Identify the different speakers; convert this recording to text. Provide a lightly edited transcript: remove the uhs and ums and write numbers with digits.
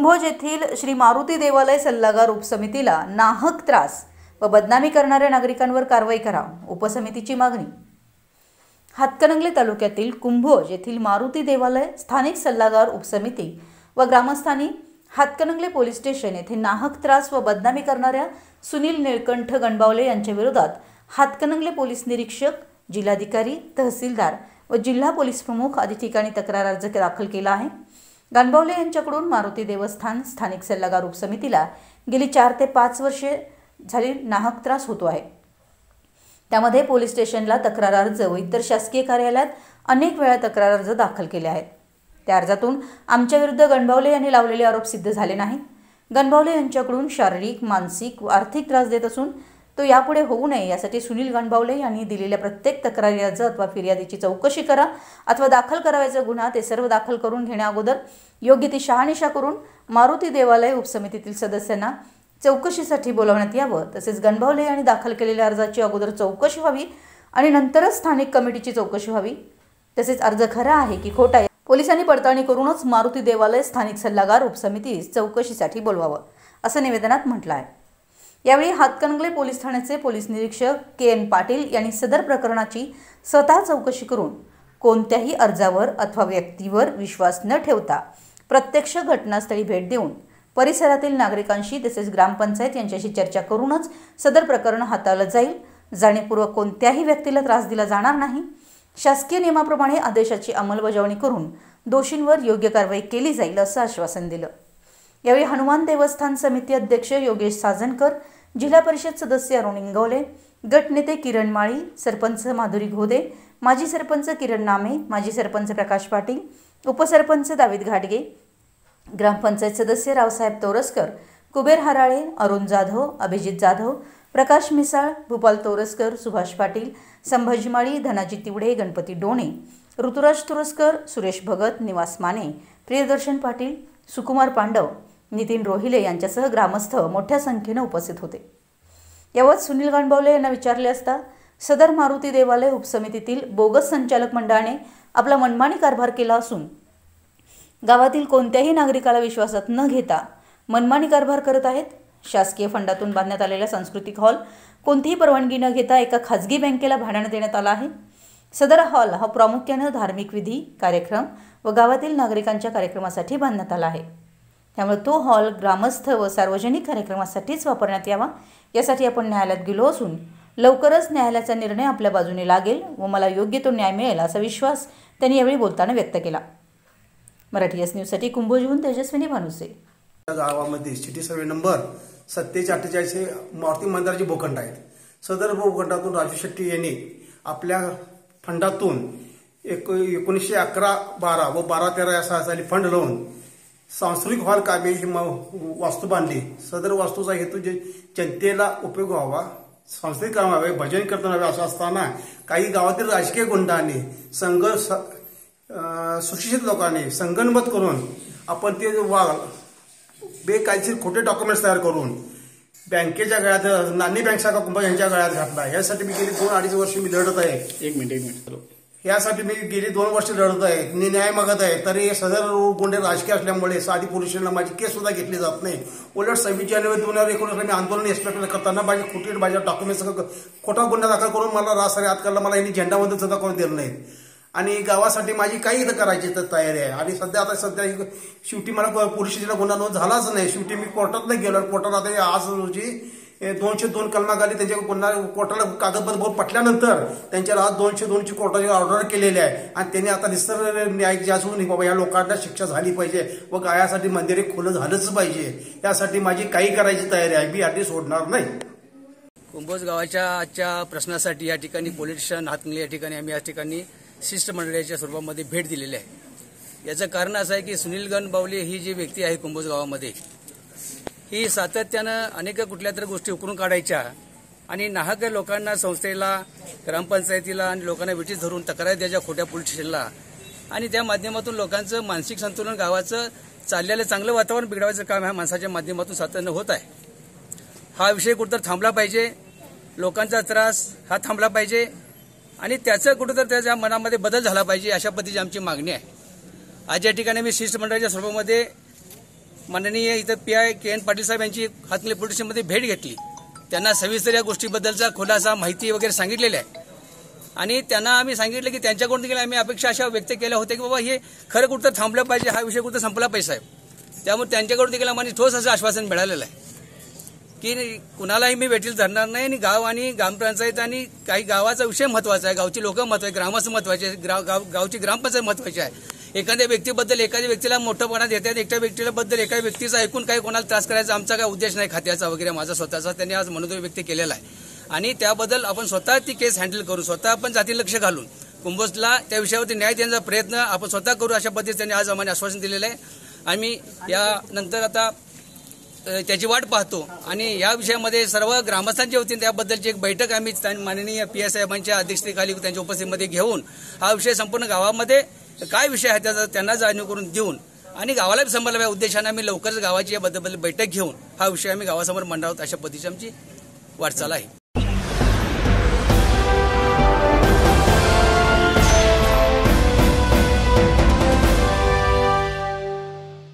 Speaker 1: कुंभोज येथील श्री मारुती देवालय सल्लागार उपसमितीला नाहक त्रास व बदनामी करणाऱ्या नागरिकांवर कारवाई करा, उपसमितीची मागणी। हातकणंगले तालुक्यातील कुंभोज येथील मारुती देवालय स्थानिक सल्लागार उपसमिती व ग्रामस्थांनी हातकणंगले पोलीस स्टेशन येथे नाहक त्रास व बदनामी करणाऱ्या सुनील निळकंठ गणबावले यांच्या विरोधात हातकणंगले पोलीस निरीक्षक, जिल्हाधिकारी, तहसीलदार व जिल्हा पोलीस प्रमुख आदी ठिकाणी तक्रार अर्ज दाखल केला आहे। गणबावले यांच्याकडून मारुती देवस्थान स्थानिक सल्लागार उपसमितीला गेली 4 ते 5 वर्षे झाली नाहक त्रास होतो आहे। त्यामध्ये पोलीस स्टेशनला तक्रार अर्ज व इतर शासकीय कार्यालयात अनेक वेळा तक्रार अर्ज दाखल केले आहेत। त्या अर्जातून आमच्या विरुद्ध गणबावले यांनी लावलेले आरोप सिद्ध झाले नाहीत। गणबावले यांच्याकडून शारीरिक, मानसिक व आर्थिक त्रास देत असून तो यापुढे होऊ नये यासाठी सुनील गणबावले यांनी दिलेल्या प्रत्येक तक्रारी अर्ज अथवा फिर्यादीची चौकशी करा अथवा दाखल करावयाचा गुन्हा ते सर्व दाखल करून घेण्याअगोदर योग्य ती शहानिशा करून मारुती देवालय उपसमितीतील सदस्यांना चौकशीसाठी बोलावण्यात यावं। तसेच गणबावले यांनी दाखल केलेल्या अर्जाची अगोदर चौकशी व्हावी आणि नंतरच स्थानिक कमिटीची चौकशी व्हावी। तसेच अर्ज खरा आहे की खोटा आहे पोलिसांनी पडताळणी करूनच मारुती देवालय स्थानिक सल्लागार उपसमितीस चौकशीसाठी बोलवावं, असं निवेदनात म्हटलं आहे। यावेळी हातकणंगले पोलीस ठाण्याचे पोलीस निरीक्षक के.एन. पाटील यांनी सदर प्रकरणाची स्वतः चौकशी करून कोणत्याही अर्जावर अथवा व्यक्तीवर विश्वास न ठेवता प्रत्यक्ष घटनास्थळी भेट देऊन परिसरातील नागरिकांशी तसेच ग्रामपंचायत यांच्याशी चर्चा करूनच सदर प्रकरण हाताळलं जाईल। जाणीवपूर्वक कोणत्याही व्यक्तीला त्रास दिला जाणार नाही। शासकीय नियमाप्रमाणे आदेशाची अंमलबजावणी करून दोषींवर योग्य कारवाई केली जाईल असं आश्वासन दिलं। यावेळी हनुमान देवस्थान समिती अध्यक्ष योगेश साजनकर, जिल्हा परिषद सदस्य अरुण इंगवले, गटनेते किरण माळी, सरपंच माधुरी घोदे, माजी सरपंच किरण नामे, माजी सरपंच प्रकाश पाटील, उपसरपंच दावीद घाटगे, ग्रामपंचायत सदस्य रावसाहेब तोरसकर, कुबेर हराळे, अरुण जाधव, अभिजित जाधव, प्रकाश मिसाळ, भूपाल तोरसकर, सुभाष पाटील, संभाजी माळी, धनाजी तिवडे, गणपती डोणे, ऋतुराज तुरस्कर, सुरेश भगत, निवास माने, प्रियदर्शन पाटील, सुकुमार पांडव, नितीन रोहिले यांच्यासह ग्रामस्थ मोठ्या संख्येने उपस्थित होते। यावर सुनील गणबावले यांना विचारले असता सदर मारुती देवालय उपसमितीतील बोगस संचालक मंडळाने आपला मनमानी कारभार केला असून गावातील कोणत्याही नागरिकाला विश्वासात न घेता मनमानी कारभार करत आहेत। शासकीय फंडातून बांधण्यात आलेला सांस्कृतिक हॉल कोणतीही परवानगी न घेता एका खाजगी बँकेला भाड्याने देण्यात आला आहे। सदर हॉल हा प्रामुख्याने धार्मिक विधी, कार्यक्रम व गावातील नागरिकांच्या कार्यक्रमासाठी बांधण्यात आला आहे। त्यामुळे तो हॉल ग्रामस्थ व सार्वजनिक कार्यक्रमासाठीच वापरण्यात यावा यासाठी आपण न्यायालयात गेलो असून लवकरच न्यायालयाचा निर्णय आपल्या बाजूने लागेल व मला योग्य तो न्याय मिळेल असा विश्वास त्यांनी यावेळी बोलताना व्यक्त केला। मराठी एस न्यूजसाठी कुंभोजहून तेजस्विनी भानुसे।
Speaker 2: गावामध्ये सिटी सर्वे नंबर 4748 हे मारुती मंदिराचे भूखंड आहेत। सदर भूखंडातून राजू शेट्टी यांनी आपल्या फंडातून 1911-12 व 12-13 या साली फंड लावून सांस्कृतिक हॉल कामे ही वास्तू बांधली। सदर वास्तूचा हेतू जनतेला उपयोग व्हावा, सांस्कृतिक काम व्हावे, भजन कीर्तन व्हावे असं असताना काही गावातील राजकीय गुंडांनी सुशिक्षित लोकांनी संगनमत करून आपण ते बेकायदेशीर खोटे डॉक्युमेंट्स तयार करून बँकेच्या गळ्यात, नाणी बँक शाखा कुंभा यांच्या गळ्यात घातला। यासाठी मी गेली 2-2.5 वर्ष मी लढत आहे।
Speaker 3: एक मिनिट
Speaker 2: यासाठी मी गेली 2 वर्ष लढत आहे, मी न्याय मागत आहे। तरी सदर गुंडे राजकीय असल्यामुळे साधी पोलिसांना माझी केस सुद्धा घेतली जात नाही। उलट 26 जानेवारी 2019 मी आंदोलन एसपीकडे करताना माझी खोटी माझ्या डॉक्युमेंट्स खोटा गुन्हा दाखल करून मला राजसारी आत करला, मला यांनी झेंडामध्ये सुद्धा करून दिलं नाहीत आणि गावासाठी माझी काही करायची तर तयारी आहे। आणि सध्या शेवटी मला पोलीस स्टेशनला गुन्हा नोंद झालाच नाही। शेवटी मी कोर्टात नाही गेलो। कोर्टात आता आज रोजी 202 कलमाखाली त्यांच्या पुन्हा कोर्टाला कागदपत्र पटल्यानंतर त्यांच्याला आज 202 ची कोर्टाची ऑर्डर केलेली आहे आणि त्यांनी आता निस्तर न्याय असून बाबा या लोकांना शिक्षा झाली पाहिजे व गायासाठी मंदिर खुलं झालंच पाहिजे। यासाठी माझी काही करायची तयारी आहे, मी आधी सोडणार नाही।
Speaker 3: कुंभोज गावाच्या आजच्या प्रश्नासाठी या ठिकाणी पोलीस स्टेशन हातकणंगले या ठिकाणी आम्ही या ठिकाणी शिष्टमंडळाच्या स्वरूपामध्ये भेट दिलेली आहे। याचं कारण असं आहे की सुनील गणबावले ही जी व्यक्ती आहे कुंभोज गावामध्ये ही सातत्यानं अनेक कुठल्या तरी गोष्टी उकरून काढायच्या आणि नाहक लोकांना, संस्थेला, ग्रामपंचायतीला आणि लोकांना विटीस धरून तक्रार द्यायच्या खोट्या पोलीस स्टेशनला आणि त्या माध्यमातून लोकांचं मानसिक संतुलन, गावाचं चाललेलं चांगलं वातावरण बिघडवायचं काम ह्या माणसाच्या माध्यमातून सातत्यानं होत आहे। हा विषय कुठंतरी थांबला पाहिजे, लोकांचा त्रास हा थांबला पाहिजे आणि त्याचं कुठंतरी त्याच्या मनामध्ये बदल झाला पाहिजे अशा पद्धतीची आमची मागणी आहे। आज या ठिकाणी मी शिष्टमंडळाच्या स्वरूपामध्ये माननीय इथं PI KN पाटील साहेब यांची हातकणंगले पोलीस स्टेशनमध्ये भेट घेतली. त्यांना सविस्तर या गोष्टीबद्दलचा खुलासा माहिती वगैरे सांगितलेली आहे आणि त्यांना आम्ही सांगितलं की त्यांच्याकडून देखील आम्ही अपेक्षा अशा व्यक्त केल्या होत्या की बाबा हे खरं कुठं थांबलं पाहिजे, हा विषय कुठं संपला पाहिजे साहेब. त्यामुळे त्यांच्याकडून देखील आम्हाला ठोस असं आश्वासन मिळालेलं आहे की कुणालाही मी वेटील धरणार नाही आणि गाव आणि ग्रामपंचायत आणि काही गावाचा विषय महत्वाचा आहे, गावची लोक महत्वाचे, ग्रामस्थ महत्वाचे, गावची ग्रामपंचायत महत्वाची आहे. एखाद्या व्यक्तीबद्दल एखाद्या व्यक्तीला मोठंपणा देतात, एकट्या व्यक्तीबद्दल एका व्यक्तीचा ऐकून काही कोणाला त्रास करायचा आमचा काय उद्देश नाही खात्याचा वगैरे माझा स्वतःचा त्यांनी आज मनोदय व्यक्त केलेला आहे आणि त्याबद्दल आपण स्वतः ती केस हँडल करू, स्वतः आपण जाती लक्ष घालून कुंभोजला त्या विषयावरती न्याय देण्याचा प्रयत्न आपण स्वतः करू अशा पद्धतीने त्यांनी आज आम्हाला आश्वासन दिलेलं आहे. आम्ही यानंतर आता त्याची वाट पाहतो आणि या विषयामध्ये सर्व ग्रामस्थांच्या वतीने त्याबद्दलची एक बैठक आम्ही माननीय PI साहेबांच्या अध्यक्षतेखाली त्यांच्या उपस्थितीमध्ये घेऊन हा विषय संपूर्ण गावामध्ये काय विषय आहे त्याचा त्यांना जाणीव करून देऊन आणि गावाला सांभाळाव्या उद्देशाने आम्ही लवकरच गावाची याबद्दल बैठक घेऊन हा विषय आम्ही गावासमोर मांडावत अशा पद्धतीची आमची वाटचाल आहे.